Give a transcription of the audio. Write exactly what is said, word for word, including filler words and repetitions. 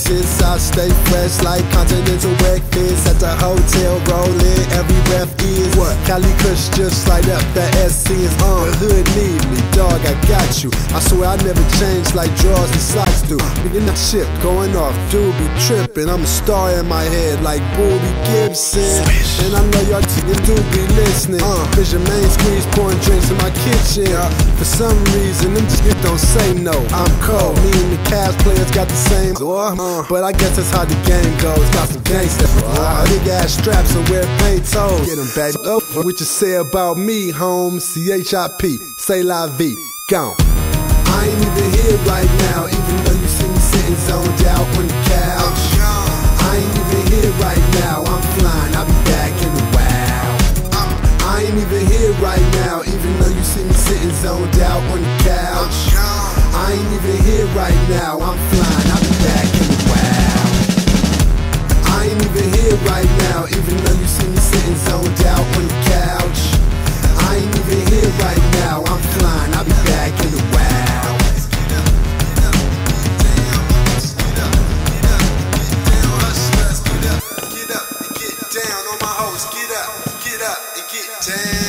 Texas. I stay fresh like continental breakfast. At the hotel, rolling, every breath is what? Cali Kush just light up, the S C is on. The hood need me, dog, I got you. I swear I never change like drawers and socks do. Nigga, that shit going off, dude be trippin'. I'm a star in my head like Booby Gibson. And I know y'all niggas do be listening. Uh, Cause your main squeeze pouring drinks in my kitchen. Uh, for some reason, them just don't say no. I'm cold, me and the Cavs players got the same door. Uh, but I guess that's how the game goes. Got some gangsters, uh, big ass straps and wear paint toes. Get them back. Oh, what you say about me, home? C H I P, say la vie, gone. I ain't even here right now, even though you see me sitting zoned out on the couch. I ain't even here right now, I'm flying, I'll be back in a while. I ain't even here right now, even though you see me sitting zoned out on the couch. I ain't even here right now, I'm flying, I'll be back in a while. I ain't even here right now, even though you see me sitting zoned out on the couch. I ain't even here right now, I'm flying, I'll be back in a while. Get up, get down.